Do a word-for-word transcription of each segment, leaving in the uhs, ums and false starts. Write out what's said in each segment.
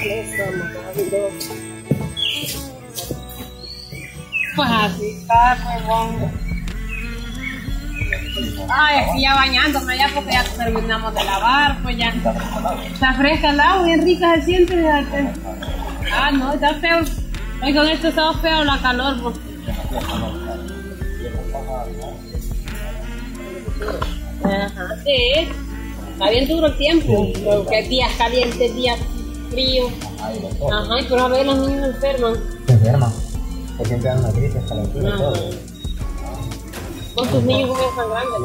Eso, maravilloso. Pues así está, pues bongo. Ay, aquí ya bañándome ya porque ya terminamos de lavar, pues ya. Está fresca el agua, bien rica se siente, fíjate. Ah, no, está feo. Hoy con esto está feo la calor, pues. Ajá, sí. Está bien duro el tiempo, porque hay días calientes, días fríos. Ajá, y por a ver los niños enferman. Se enferman. Que siempre dan una gripe, calentura y todo. Con tus niños como están grandes.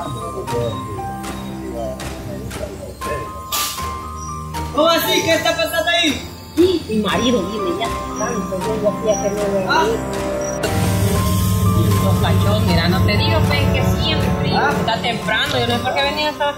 ¿Cómo así? ¿Qué está pasando ahí? Sí, mi marido viene ya tanto, yo hacía que no me Ah. Los cachos, mira, no te digo, ven que siempre Ah. está temprano, yo no sé por qué venía hasta...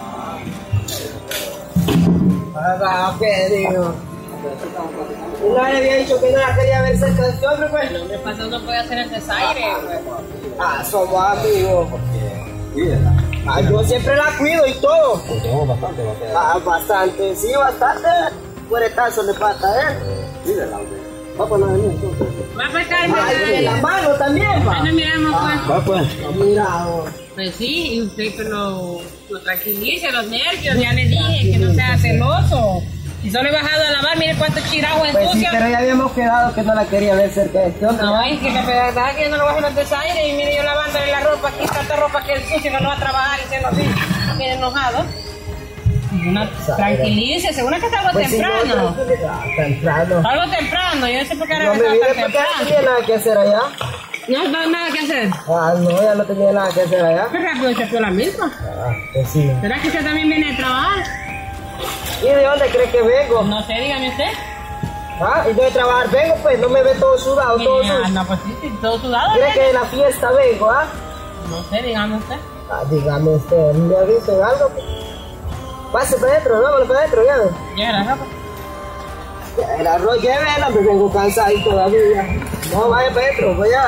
Ah, ¿qué digo? Uno le había dicho que no la quería ver cerca de este hombre, pues. El hombre pasado no puede hacer el desaire, pues. Ah, somos amigos. Cuídela. Ah, yo siempre la cuido y todo. Tenemos bastante, va a quedar. Ah, bastante, sí, bastante. Fueretazo le pasa a él. Cuídela, hombre. Va a poner en eso. Va a pecar, Ah, y de la mano también, va. Ahí nos miramos, pues. Va pues. Mira, vos. Pues sí, y usted que lo, lo tranquilice, los nervios, ya le dije que no sea celoso. Y solo he bajado a lavar, mire cuánto chirajo Pues sí, ensucio. pero ya habíamos quedado que no la quería ver cerca de este hombre. No, es que la verdad que yo no lo voy a hacer el desaire y mire yo lavándole la ropa, aquí tanta ropa que es sucia, que no va a trabajar y se así, bien enojado. Una, tranquilícese, una que salgo Pues sí, temprano. no, tranquilidad, temprano. Salgo temprano, yo no sé por qué ahora No me me salgo vine tan porque no tenía temprano. nada que hacer allá. No, no hay nada que hacer. Ah, no, ya no tenía nada que hacer allá. Qué rápido se fue la misma. Ah, pues sí. ¿Será que usted también viene de trabajar? ¿Y de dónde cree que vengo? No sé, dígame usted. Ah, y de trabajar vengo, pues no me ve todo sudado, todo Mira, sucio. no, pues sí, sí, todo sudado. ¿Cree ¿eh? que de la fiesta vengo, ah? No sé, dígame usted. Ah, dígame usted, ¿me ha visto en algo? Pase para adentro, vámonos para adentro, ya ve. Llega la ropa. Ya, el arroz llévela, me vengo cansado ahí todavía. No, vaya para adentro, vaya.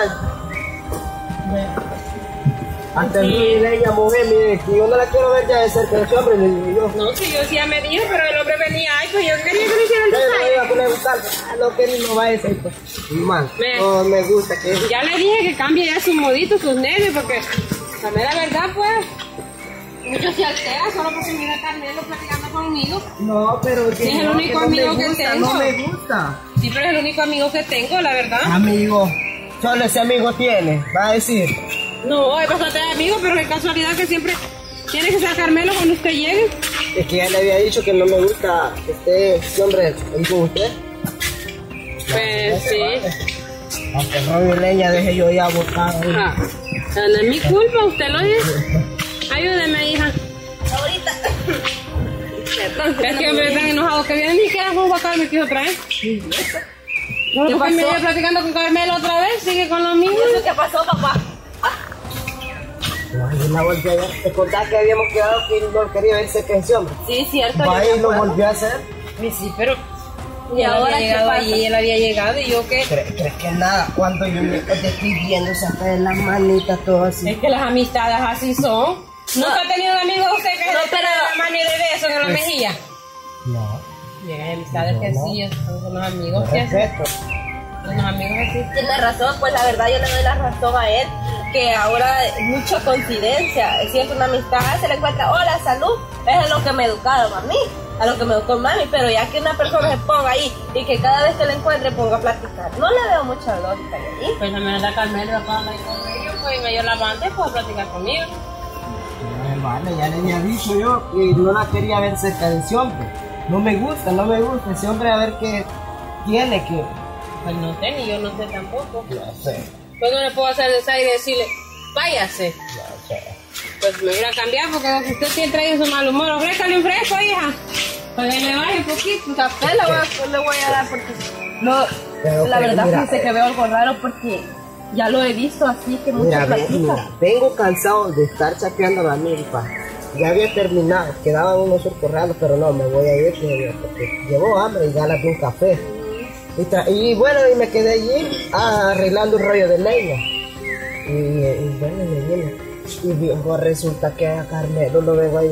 Antes Sí. de ella, mujer, mire, que yo no la quiero ver ya de cerca de ese hombre, le digo yo. No, si yo sí ya me dijo, pero el hombre venía, ay, pues yo quería que le hiciera el Yo me desaire. iba a poner a buscar, ah, no, que no va a ser, pues. Mal, Me- no me gusta que... Ya le dije que cambie ya su modito, sus nervios, porque la mera verdad, pues, mucho se altera solo porque mira a Carmelo platicando conmigo. No, pero Sí, es el no, único no me amigo que gusta, tengo. no me gusta. Sí, pero es el único amigo que tengo, la verdad. Amigo, solo ese amigo tiene, va a decir. No, hay bastante amigos, pero qué casualidad que siempre tiene que ser Carmelo cuando usted llegue. Es que ya le había dicho que no me gusta que esté ese hombre ahí con usted. Pues sí. Aunque no mi leña, deje yo ya botado ahí. Ah, no es mi culpa, usted lo dice. Ayúdeme, hija. Ahorita. Es que hombre tan enojado que viene ni siquiera con Carmelo que otra vez. No, ¿Qué porque me pasó? iba platicando con Carmelo otra vez, sigue con lo mismo. ¿Qué pasó, papá? No, yo la volví a ver. Te contaba que habíamos quedado que no quería verse que ese hombre. Sí, cierto. Va y lo volvió a hacer. Sí, sí, pero... ¿Y él ahora había qué llegado pasa? allí, él había llegado y yo que... ¿Crees, crees que nada? Cuando yo me te estoy viendo sacar las manitas, todo así. Es que las amistades así son. ¿Nunca ha tenido un amigo usted que No, le pega pero- la mano y de beso en la Pues- mejilla? No, Bien, hay amistades que No, no. sí, son con los amigos no que así. respeto. Con los amigos así. Tiene razón, pues la verdad yo le doy la razón a él, que ahora es mucha coincidencia, siempre una amistad, se le encuentra, hola, salud, es a lo que me educaron a mí, a lo que me educó mami, pero ya que una persona se ponga ahí y que cada vez que le encuentre ponga a platicar, no le veo mucha lógica ahí. Pues la verdad Carmelo va a hablar con ellos, pues me dio la banda y puedo platicar conmigo. No, vale, ya le había dicho yo que no la quería ver cerca de ese hombre. No me gusta, no me gusta ese hombre, a ver qué tiene que... Pues no sé, ni yo no sé tampoco. No sé, Pues no le puedo hacer desaire y decirle, váyase. no sé. Pues me voy a cambiar porque usted siempre trae su mal humor. Ofrézcale un fresco, hija. Para que le baje un poquito. Café le voy a, le voy a dar porque no, Pero la que, verdad mira, fíjese que veo algo raro porque ya lo he visto así que mucho Mira, ve- platica. mira, vengo cansado de estar chapeando la milpa. Ya había terminado, quedaban unos surcorrados, pero no, me voy a ir que- porque llevo hambre y ganas de un café. Y, tra- y bueno, y me quedé allí ah, arreglando un rollo de leña. Y, y bueno, me vine. Y viejo, resulta que a Carmelo lo veo allá.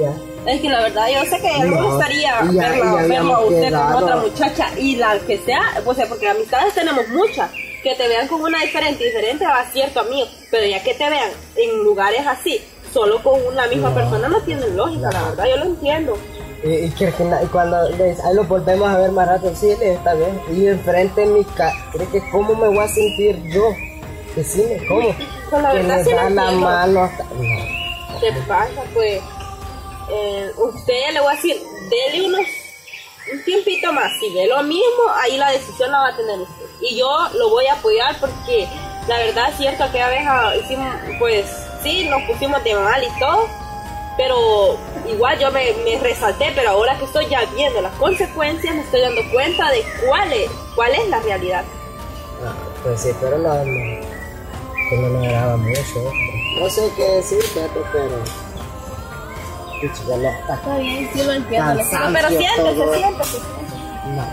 Es que la verdad yo sé que a mí me No, gustaría y ya- verlo, y ya verlo a habíamos usted con quedado. otra muchacha y la que sea, pues porque amistades tenemos muchas, que te vean con una diferente, diferente va cierto amigo, pero ya que te vean en lugares así, solo con una misma No. persona no tiene lógica, la No. verdad yo lo entiendo. Y, y que, que na- y cuando les, ahí lo volvemos a ver más rato, sí, le está bien. Y enfrente de mi casa, ¿cree que cómo me voy a sentir yo? Decime, ¿cómo? Pues la que verdad me sí lo da la entiendo. mano hasta... No. ¿Qué pasa? Pues eh, usted le voy a decir, dele unos un tiempito más, si ve lo mismo, ahí la decisión la va a tener usted. Y yo lo voy a apoyar porque la verdad es cierto que a veces hicimos, pues sí, nos pusimos de mal y todo, pero igual yo me, me resalté, pero ahora que estoy ya viendo las consecuencias, me estoy dando cuenta de cuál es, cuál es la realidad. Ah, pues sí, pero no, no, que no me agrada mucho. No sé qué decir, fíjate, pero... Pucha, ya no está. Está bien, sí lo entiendo, lo Cansancio, pero siéntese, todo. siéntese. No.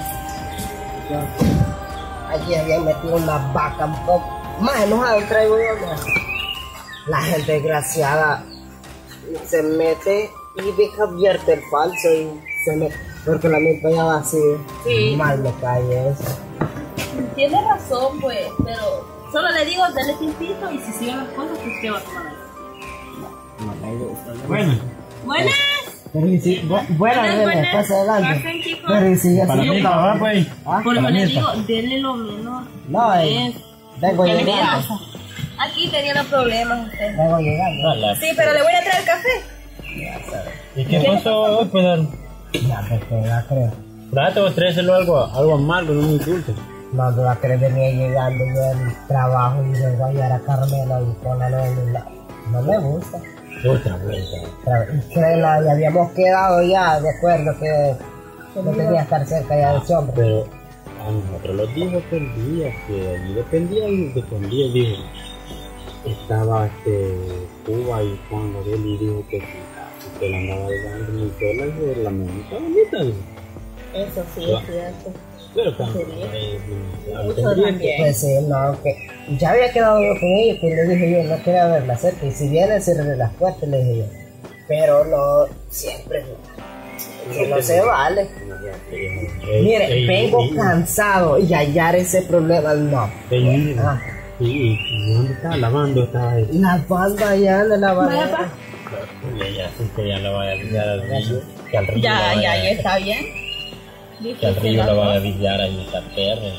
Yo allí había metido una vaca un poco. Más enojado traigo yo, más. La gente desgraciada se mete y deja abierto el falso y se mete. Porque la milpa ya va así. Sí. Mal me cae eso. Tiene razón, pues, pero solo le digo, dale tiempito y si siguen las cosas, pues usted va a tomar eso. No me gusta. Bueno, Buenas. Pero y si, bu- buena, Buenas, René, buenas. pasa adelante. Pasen, chicos. Pero y si ya para se mí va pues. ¿Ah? Por eso Para le mí digo, denle lo menos. No, eh, Es- vengo ¿Qué le llegando. pasa? Aquí teniendo problemas usted. Vengo llegando. Hola. Sí, pero le voy a traer café. ¿Y qué pasó hoy, pues? Ya, porque ya creo. Trate o tráeselo algo, algo amargo, no muy dulce. No, no va a creer venía llegando yo del trabajo y vengo a hallar a Carmela y con la novia. No me gusta. Otra vuelta. Pero, y créela, ya habíamos quedado ya de acuerdo que no tenía que estar cerca ya de ese hombre. Pero a nosotros los dijo que el día que allí dependía y dependía, dijo. Estaba este Cuba y Juan Gabriel y dijo que si que la andaba dando muy sola y por la mamita bonita. Dijo. Eso sí, Claro. es cierto. Pero también Sí. eh, la Mucho tendría que- también. Pues sí, no, que ya había quedado yo con ellos, que le dije yo, no quería verla cerca, y si viene, cierre las puertas, le dije yo. Pero no, siempre, que no se vale. Eh, Mire, eh, vengo eh, cansado y hallar ese problema, no. eh, mire, Ah. y, y, y ¿dónde estaba lavando? Estaba ahí. La banda allá en la Vaya, lavadora. pa. Ya, ya, sí, que ya lo vaya a avisar al río. Que al río Ya, lo ya, vaya- ya está bien. Que al río lo vaya a avisar ahí esa perra.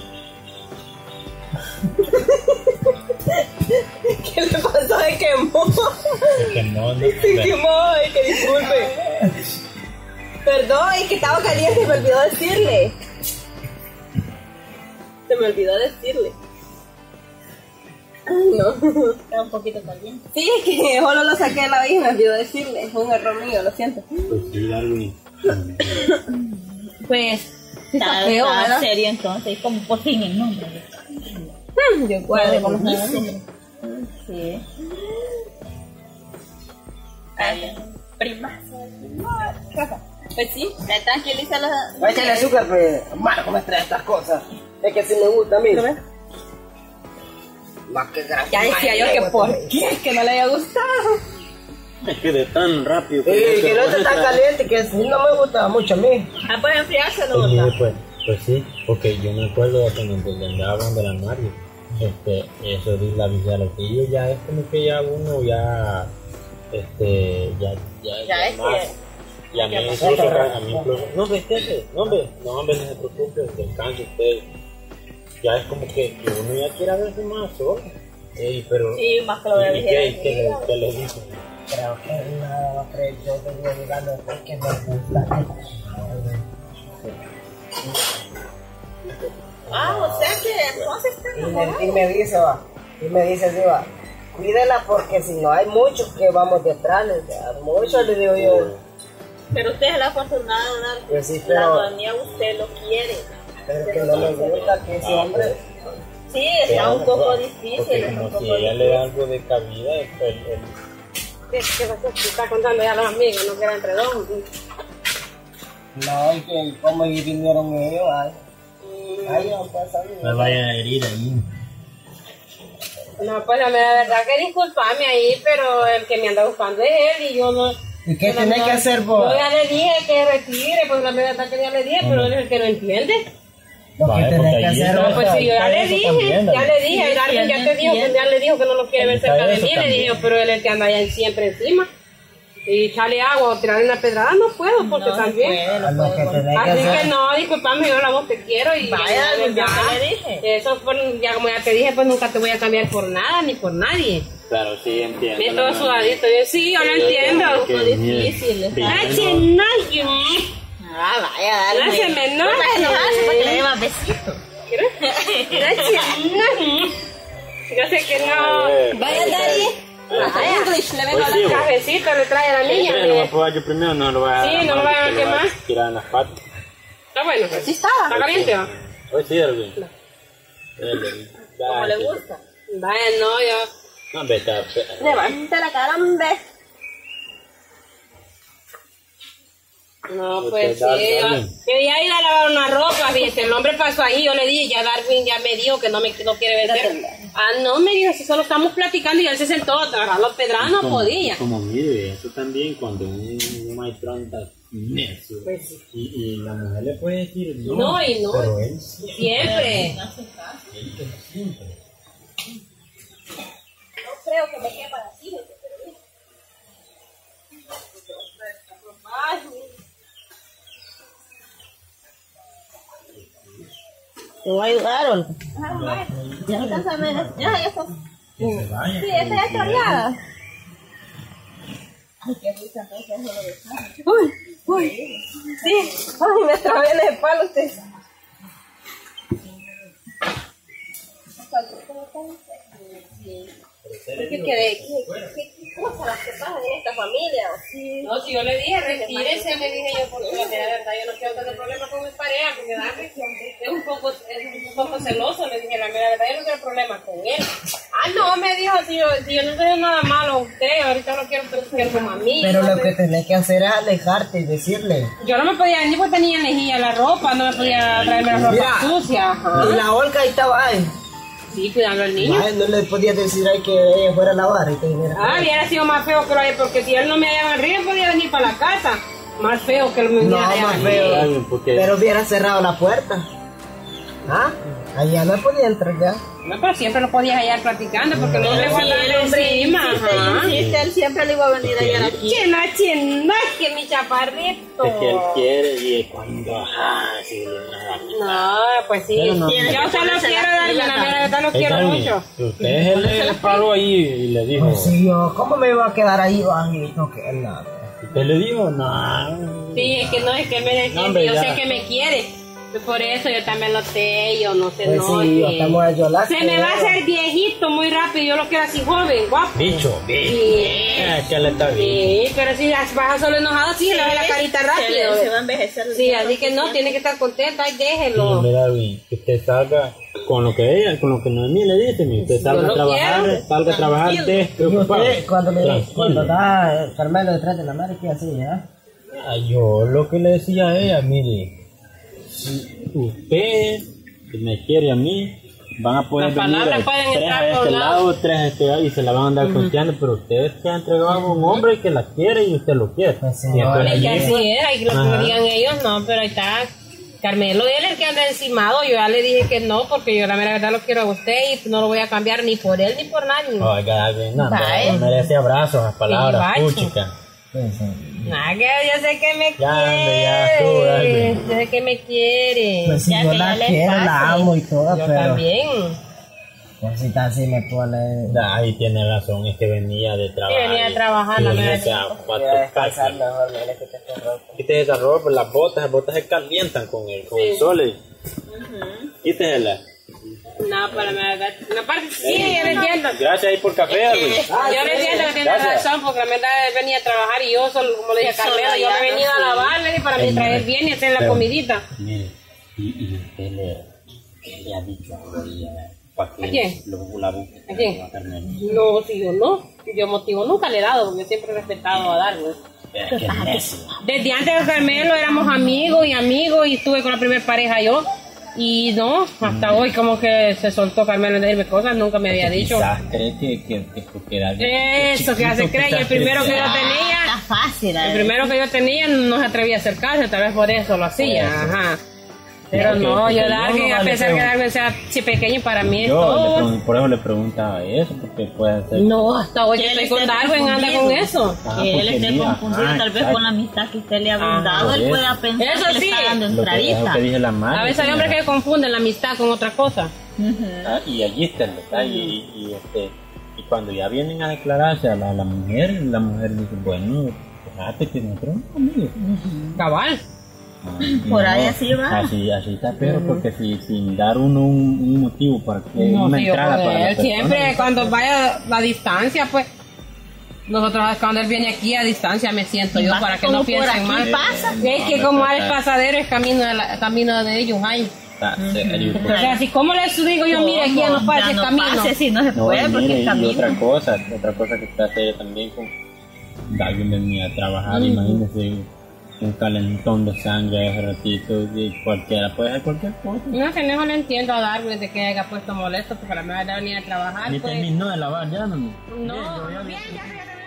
¿Qué le pasó? Se quemó. Se quemó, ¿no? Se quemó, ay, que disculpe. Perdón, es que estaba caliente y me olvidó decirle. Se me olvidó decirle. Ay, no. Está un poquito caliente. Sí, es que solo lo saqué de la vida y me olvidó decirle. Es un error mío, lo siento. Pues sí, Darwin. Pues, sí está Está, feo, está ¿verdad? serio entonces, como por fin el nombre. Hmm, Yo guardo con los Buenísimo. nombres. Sí. Está bien. Prima. Pues sí, Te tranquiliza los... Va a echarle azúcar, pues, Marco me trae estas cosas. Es que si me gusta a mí. ¿Lo ves? Más que gracias. Ya decía yo que por qué, que no le haya gustado. Es que de tan rápido. Eh, que no se esté tan caliente, que sí no me gusta mucho a mí. Ah, pues enfriárselo, Pues, mire, ¿verdad? pues, pues sí, porque yo me acuerdo de cuando le andaban de la Mario, este, eso de la villa de tío, ya es como que ya uno ya, este, ya, ya, Ya es más, que- y a mí que incluso, pasó. a mí incluso, no, vete, no, hombre, no, hombre, no se preocupe, descanse usted, ya es como que, que uno ya quiere verse más solo, Ey, pero, Sí, más que lo de la ¿y villa de qué, qué le, tío. qué le dicen? Creo que nada más que yo vengo llegando porque me gusta. Ah, o sea que entonces está Y enamorado. me, y me dice, va, y me dice así, va, cuídela porque si no hay muchos que vamos detrás, le digo, a muchos le digo yo, Pero usted es la afortunada de una pues sí, la pero, dueña, usted lo quiere. pero que no me gusta que ese hombre, Sí, está un poco Porque difícil. Es un como poco si ella le difícil. da algo de cabida, el, el, ¿Qué, qué pasó? ¿Qué está contando ya a los amigos? No queda entre dos. no, y que como y vinieron ellos, ay, ay, no pasa me nada. vaya a herir ahí. No, pues la mera verdad que disculpame ahí, pero el que me anda buscando es él y yo no, ¿Y qué Pero tenés no, que hacer vos? Yo ya le dije que retire, pues la verdad que ya le dije, pero él es el que no entiende. Lo que Vale, tenés porque que ahí hacer está- vos. Pues sí, yo ya le eso dije, también, ya David. le dije, el Darwin ya te dijo, que ya le dijo que no lo quiere ver Está cerca de eso mí, le también. dije, pero él es el que anda allá siempre encima. Y echarle agua o tirarle una pedrada no puedo, porque No se también. puede, no A lo que puede. tenés que Así que hacer. no, disculpame, yo la voz te quiero y Vaya, ya, ya te le dije. Eso fue, ya como ya te dije, pues nunca te voy a cambiar por nada ni por nadie. Claro, sí, entiendo. Bien todo sudadito, yo sí, yo lo entiendo. Que Muy difícil, bien, Ay, no. che, no, yo. Ah, vaya, dale. No se me enoje. No me enojarse para que le dé más besitos. Gracias, no. Yo sé que no. Eh, Vaya, Dari. Vaya. English, le vengo Pues a sí, la vos. Cafecito le trae a la niña. Pero lo voy a probar yo primero, no lo voy a dar. Sí, a no lo Mari, voy a que ver lo va más. tirar en las patas. Está bueno, pues. Sí estaba. ¿Está caliente va? Hoy sí, Darwin. Como Como le gusta. Vaya, no, yo. No, vete a... Levanta la cara, hombre. No, Usted pues sí. da- Yo, Darwin. yo ya iba a lavar una ropa, fíjate. El hombre pasó ahí, yo le dije, ya Darwin ya me dijo que no me no quiere ver. cerca. Ah, no, me dijo, si solo estamos platicando y él se sentó a agarrar los pedradas, no Como- podía. Como mire, eso también cuando un, un maestro anda necio. Pues sí. Y, y la mujer le puede decir no. No, y no. Pero él sí. Siempre. No creo que me quepa así. ¿Te voy a ayudar, Olga? Ya está, ya ya está. Que se vaya. Sí, esta ya está arriada. Uy, uy. Sí. Ay, me trabé en el palo usted. ¿Qué quedé? ¿Qué cosas las que pasan en esta familia? No, si yo le dije, retírese, le dije yo, porque la verdad yo no quiero tener problemas con mi pareja, porque Darwin es un poco, es un poco celoso, le dije, la verdad yo no quiero problemas con él. Ah, no, me dijo, si yo, si yo no tengo nada malo a usted, ahorita lo quiero, pero quiero como a mí. Pero no lo me- que tenés que hacer es alejarte y decirle. Yo no me podía, ni porque tenía lejía la ropa, no me podía traerme la ropa Mira, sucia. Ajá. Y la Olga ahí estaba ahí. Sí, cuidando al niño. Ay, no le podías decir ahí que ella fuera a lavar y te dijera. Ah, hubiera sido más feo que lo de, porque si él no me hallaba en el río, podía venir para la casa. Más feo que lo me No, hubiera hallado más en el feo. río. Darwin, porque Pero hubiera cerrado la puerta. ¿Ah? Allá no podía entrar ya. No, pero siempre lo podías hallar platicando, porque no le guardaba encima. Ajá. Insiste, él siempre le iba a venir a hallar aquí. Chena, chena, que mi chaparrito. es que él quiere y cuando ajá, sí, nada. No, pues sí. Pero no. Yo se lo quiero dar, la verdad lo quiero Darwin, mucho. Usted él le paró ahí y le dijo. Pues sí, yo, ¿cómo me iba a quedar ahí bajito? Que nada. Usted le dijo, no. Sí, es que no, es que él me decía, No, hombre, yo ya. sé que me quiere. Por eso yo también lo sé, yo no sé, Pues no. sí, yo que- estamos a llorar. Se me va a hacer viejito muy rápido, yo lo quiero así joven, guapo. Bicho, bicho. Sí. Es que él está bien. Sí, pero si vas a solo enojado, sí, le ve la carita Se, rápido. le- se va a envejecer. Sí, así que no, tiene que estar contenta y déjelo. Mira, Darwin, que usted salga con lo que ella, con lo que Noemí le dice, mi, usted salga lo a trabajar, quiero. salga a trabajar Y despreocupado. usted, cuando, le, Tranquilo. cuando está Carmelo detrás de la madre, ¿qué hacía? Ah, yo lo que le decía a ella, mire, si usted me quiere a mí, van a poder Las venir palabras a- pueden tres entrar a por este lado. lado, tres a este lado y se la van a andar confiando, pero usted se ha entregado a un hombre que la quiere y usted lo quiere. Pues sí, Y entonces Es que allí, así es, ahí lo Ajá. que digan ellos, no, pero ahí está. Carmelo, él es el que anda encimado, yo ya le dije que no, porque yo la mera verdad lo quiero a usted y no lo voy a cambiar ni por él ni por nadie. Oiga, Darwin, no, Vaya. no merece abrazos, las palabras, Sí, vaya. puchica. Pues sí. Nada, que yo sé que me Ya, hombre, ya quiere, estuvo, dale. yo sé que me quiere. Pues sí, Ya yo que la ya le quiero, pase. la amo y todo, Yo pero también. cosita así me pone. Ahí tiene razón, es que venía de trabajar. venía a trabajar, y la venía verdad. a Voy cuatro a descansar casas. mejor, mira que te estoy roto. Quítese esa ropa, las botas, las botas se calientan con el, con el sol. eh. Quítesela. No, para la verdad. Una parte sí, yo le entiendo. Gracias ahí por café, Darwin. Yo le entiendo que tiene Gracias. razón, porque la verdad él venía a trabajar y yo solo, como le dije a Carmelo, yo me he venido a lavarle para mí traer bien y hacer la Pero- comidita. Mire, y, y usted le, le ha dicho a Gloria para que ¿A quién? lo, la busque ¿A quién? a Carmelo. No, si yo no. Yo motivo nunca le he dado, porque siempre he respetado a Darwin. Es que es necio. Desde antes de Carmelo éramos amigos y amigos y estuve con la primera pareja yo. Y no, hasta hoy como que se soltó Carmelo en decirme cosas, nunca me había dicho. Quizás cree que, que, que porque era Eso que hace creer, y el primero que lo tenía, fácil. El primero que yo tenía no se atrevía a acercarse, tal vez por eso lo hacía, ajá. Pero Porque- no, porque yo yo Darwin, no a le pesar que pregun- Darwin sea si pequeño, para mí es Yo le todo. pregun- por eso le preguntaba eso, porque puede ser. No, hasta hoy que Que él estoy con esté Darwin anda con confundido. eso. Ah, Que él porque esté mira, confundido ah, tal vez exacto. con la amistad que usted le ha Ah, brindado, por él eso. pueda pensar Eso que le sí. está dando Lo que, es lo entradita. que dije la madre. A veces hay hombres señora. que confunden la amistad con otra cosa. Ujú. Ah, y allí está el detalle. y, y, este, y cuando ya vienen a declararse a la, a la mujer, la mujer dice, bueno, fíjate que nosotros no somos amigos. Cabal. Ah, Por no, ahí así va. Así, así está, pero porque si, sin dar uno un, un motivo para que No, una sí, yo entrada puedo para la ver. Siempre persona, cuando vaya a distancia, pues nosotros cuando él viene aquí a distancia me siento yo Más para que como no por piensen aquí mal. pasa. Es que como al pasadero es camino de, la- camino de ellos, ay. está serio, pues. O sea, así como les digo yo, mire, aquí ya no pasa el no camino. pase, sí, no se No, puede y porque mire, es y camino. otra cosa, otra cosa que está seria también con alguien venía a trabajar, imagínese un calentón de sangre ese ratito, y cualquiera puede hacer cualquier cosa. No sé, no le entiendo a Darwin de que haya puesto molesto porque la madre venía a trabajar. Ni Pues, terminó de lavar ya, no. no, bien, ya, ya, ya.